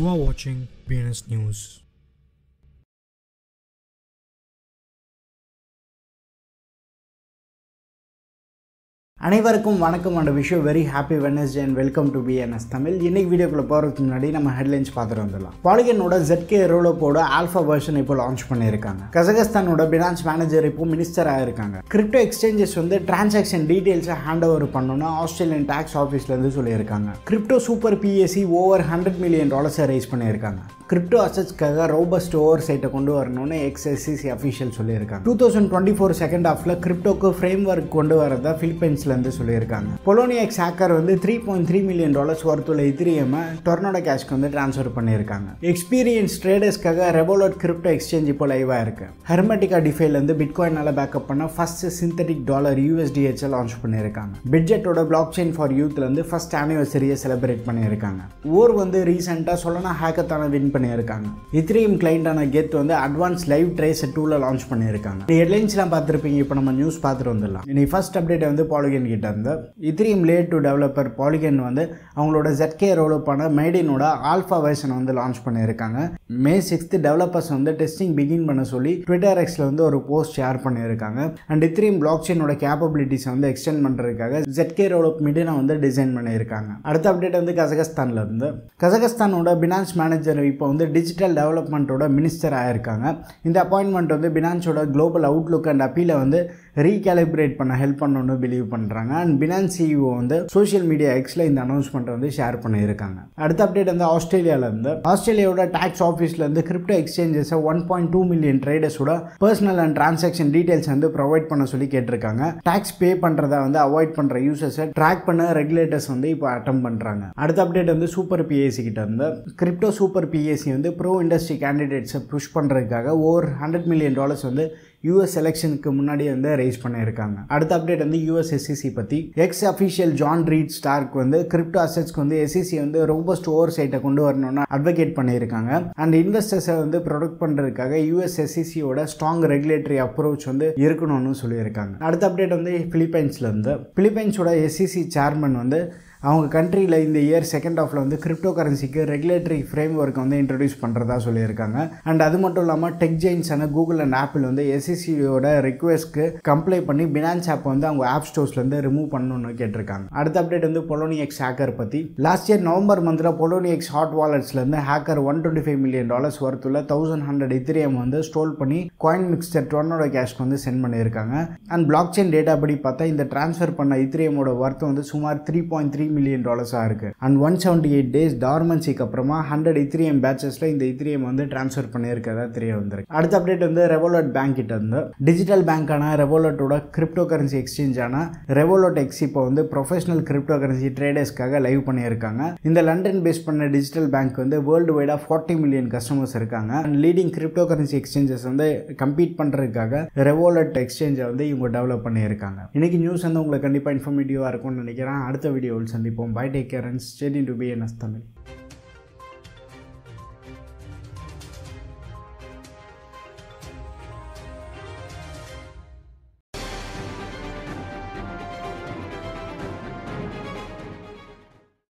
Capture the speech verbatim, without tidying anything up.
You are watching Bitbns News. அனைவருக்கும் வணக்கம் and wish you very happy Wednesday and welcome to Bitbns Tamil. இன்னைக்கு வீடியோக்குள்ள போறதுக்கு முன்னாடி நம்ம ஹெட்லைன்ஸ் பார்த்துட்டு வந்துடலாம். Polygonோட Z K ரோலோப்போட ஆல்பா வெர்ஷன் இப்போ லான்ச் பண்ணியிருக்காங்க. கசகஸ்தானோட பினான்ஸ் மேனேஜர் இப்போ மினிஸ்டர் ஆயிருக்காங்க. கிரிப்டோ எக்ஸ்சேஞ்சஸ் வந்து டிரான்சாக்ஷன் டீடைல்ஸை ஹேண்ட் ஓவர் பண்ணணும்னு ஆஸ்திரேலியன் டாக்ஸ் ஆஃபீஸ்ல இருந்து சொல்லியிருக்காங்க. Crypto super P A C over hundred million டாலர்ஸை ரைஸ் பண்ணியிருக்காங்க. கிரிப்டோ அசட்ஸ்க்காக ரோபஸ்ட் ஓவர் சைட்டை கொண்டு வரணும்னு ex S C C official சொல்லியிருக்காங்க. Two thousand twenty four second ஹாஃப்ல கிரிப்டோக்கு ஃப்ரேம் ஒர்க் கொண்டு வரதா பிலிப்பைன்ஸ்ல இருந்து சொல்லியிருக்காங்க. பொலோனியக்ஸ் ஹேக்கர் வந்து three point three million dollars ஒர்த்துள்ள இத்திரியம் டொர்னடோ கேஷ்க்கு வந்து டிரான்ஸ்ஃபர் பண்ணியிருக்காங்க. எக்ஸ்பீரியன்ஸ் ட்ரேடர்ஸ்க்காக ரெவோலட் கிரிப்டோ எக்ஸ்சேஞ்ச் இப்போ லைவா இருக்கு. ஹெர்மெட்டிகா டிஃபைல இருந்து பிட்காயினால பேக்கப் பண்ண first synthetic dollar U S D H launch பண்ணியிருக்காங்க. பிட்ஜெட்டோட பிளாக் செயின் ஃபார் யூத்ல இருந்து ஃபர்ஸ்ட் ஆனிவர்சரியை செலிப்ரேட் பண்ணியிருக்காங்க. ஓர் வந்து ரீசெண்டா சொல்லனா ஹேக்கத்தான வின் பண்ணியிருக்காங்க. Ethereum கிளைண்டான கெத் வந்து அட்வான்ஸ் லைவ் ட்ரேஸ் டூல லான்ச் பண்ணியிருக்காங்க. ஹெட்லைன்ஸ்லாம் பார்த்துருப்பீங்க. இப்போ நம்ம நியூஸ் பார்த்துட்டு வந்துடலாம். இன்னைக்கு ஃபர்ஸ்ட் அப்டேட் வந்து Polygon கிட்ட இருந்து Ethereum layer two developer Polygon வந்து அவங்களோட Z K ரோலப் பண்ண மைடினோட ஆல்பா வெர்ஷன் வந்து லான்ச் பண்ணியிருக்காங்க. மே சிக்ஸ்த் டெவலப்பர்ஸ் வந்து டெஸ்டிங் பிகின் பண்ண சொல்லி ட்விட்டர் எக்ஸ்ல வந்து ஒரு போஸ்ட் ஷேர் பண்ணியிருக்காங்க. அண்ட் Ethereum பிளாக் செயினோட கேப்பபிலிட்டிஸ் வந்து எக்ஸ்டெண்ட் பண்றதுக்காக Z K ரோலப் மிடினை வந்து டிசைன் பண்ணியிருக்காங்க. அடுத்த அப்டேட் வந்து கசகஸ்தான்ல இருந்து கசகஸ்தானோட பினான்ஸ் மேனேஜர் இப்போ வந்து டிஜிட்டல் டெவலப்மெண்ட்டோட மினிஸ்டர் ஆயிருக்காங்க. இந்த அப்பாயின்மெண்ட் வந்து பினான்ஸோட குளோபல் அவுட்லுக் அண்ட் அப்பீலை வந்து ரீகேலிப்ரேட் பண்ண ஹெல்ப் பண்ணணும்னு பிலீவ் பண்ணுறாங்க. And Binance C E O வந்து சோஷியல் மீடியா எக்ஸில் இந்த அனௌன்ஸ்மெண்ட் வந்து ஷேர் பண்ணியிருக்காங்க. அடுத்த அப்டேட் வந்து ஆஸ்திரேலியாவிலேருந்து ஆஸ்திரேலியாவோட டாக்ஸ் ஆஃபீஸ்லேருந்து கிரிப்டோ எக்ஸ்சேஞ்சஸை ஒன் பாயிண்ட் டூ மில்லியன் ட்ரேடர்ஸோட பர்சனல் அண்ட் டிரான்சாக்ஷன் டீடைல்ஸ் வந்து ப்ரொவைட் பண்ண சொல்லி கேட்டிருக்காங்க. டாக்ஸ் பே பண்ணுறதை வந்து அவாய்ட் பண்ணுற யூசர்ஸை ட்ராக் பண்ண ரெகுலேட்டர்ஸ் வந்து இப்போ அட்டம் பண்ணுறாங்க. அடுத்த அப்டேட் வந்து சூப்பர் P A C கிட்ட இருந்து crypto super P A C வந்து ப்ரோ இண்டஸ்ட்ரி கேண்டிடேட்ஸை புஷ் பண்ணுறதுக்காக ஓவர் ஹண்ட்ரட் மில்லியன் டாலர்ஸ் வந்து U S எலெக்ஷனுக்கு முன்னாடி வந்து ரைஸ் பண்ணியிருக்காங்க. அடுத்த அப்டேட் வந்து U S S E C பற்றி ex official John Reed Stark வந்து கிரிப்டோ அசட்ஸ்க்கு வந்து S E C வந்து ரோபஸ்ட் ஓவர் சைட்டை கொண்டு வரணும்னு அட்வொகேட் பண்ணியிருக்காங்க. அண்ட் இன்வெஸ்டர்ஸை வந்து ப்ரொடக்ட் பண்ணுறதுக்காக U S S E C யோட ஸ்ட்ராங் ரெகுலேட்டரி அப்ரோச் வந்து இருக்கணும்னு சொல்லியிருக்காங்க. அடுத்த அப்டேட் வந்து பிலிப்பைன்ஸ்லேருந்து பிலிப்பைன்ஸோட S E C சேர்மன் வந்து அவங்க கண்ட்ரியில் இந்த இயர் செகண்ட் ஹாஃபில் வந்து கிரிப்டோ கரன்சிக்கு ரெகுலேட்டரி ஃப்ரேம் ஒர்க்கை வந்து இன்ட்ரடியூஸ் பண்ணுறதா சொல்லியிருக்காங்க. அண்ட் அது மட்டும் இல்லாமல் டெக் ஜெயின்ஸான கூகுள் அண்ட் ஆப்பிள் வந்து S E C யோட ரிக்வெஸ்ட்க்கு கம்ப்ளை பண்ணி பினான்ஸ் ஆப் வந்து அவங்க ஆப் ஸ்டோர்ஸ்லேருந்து ரிமூவ் பண்ணணும்னு கேட்டிருக்காங்க. அடுத்த அப்டேட் வந்து பொலோனியக்ஸ் ஹேக்கர் பற்றி லாஸ்ட் இயர் நவம்பர் மந்தில் பொலோனியக்ஸ் ஹாட் வாலெட்ஸ்லேருந்து hacker one twenty five million dollars ஒர்த்துள்ள தௌசண்ட் ஹண்ட்ரட் இத்திரியம் வந்து ஸ்டோல் பண்ணி காயின் மிக்ஸ்டர் டொர்னடோ கேஷ்க்கு வந்து சென்ட் பண்ணியிருக்காங்க. அண்ட் பிளாக் செயின் டேட்டா படி பார்த்தா இந்த டிரான்ஸ்ஃபர் பண்ண இத்திரியமோட ஒர்த் வந்து சுமார் த்ரீ பாயிண்ட் த்ரீ மில்லியன் டாலர்ஸாக இருக்கு. And one seventy eight days டார்மன்சிக்கு அப்புறமா ஹண்ட்ரட் இத்திரியம் பேட்சஸ்ல இந்த இத்திரியம் வந்து டிரான்ஸ்ஃபர் பண்ணியிருக்கிறதா தெரிய வந்திருக்கு. அடுத்த அப்டேட் வந்து ரெவோலட் பேங்க் கிட்ட இருந்து டிஜிட்டல் பேங்கான ரெவோலட்டோட கிரிப்டோ கரன்சி எக்ஸ்சேஞ்சான ரெவோலட் எக்ஸ் இப்போ வந்து ப்ரொஃபஷனல் கிரிப்டோ கரன்சி ட்ரேடர்ஸ்க்காக லைவ் பண்ணியிருக்காங்க. இந்த லண்டன் பேஸ் பண்ண டிஜிட்டல் பேங்க் வந்து வேர்ல்டு வைடா ஃபார்ட்டி மில்லியன் கஸ்டமர்ஸ் இருக்காங்க. And leading crypto currency exchanges வந்து கம்பீட் பண்றதுக்காக ரெவோலட் எக்ஸ்சேஞ்சை வந்து இவங்க டெவலப் பண்ணியிருக்காங்க. இன்னைக்கு நியூஸ் வந்து உங்களுக்கு கண்டிப்பாக இன்ஃபர்மேட்டிவாக இருக்கும்னு நினைக்கிறேன். அடுத்த வீடியோவில் சந்திப்போம். Bye, take care and stay tuned to Bitbns Tamil.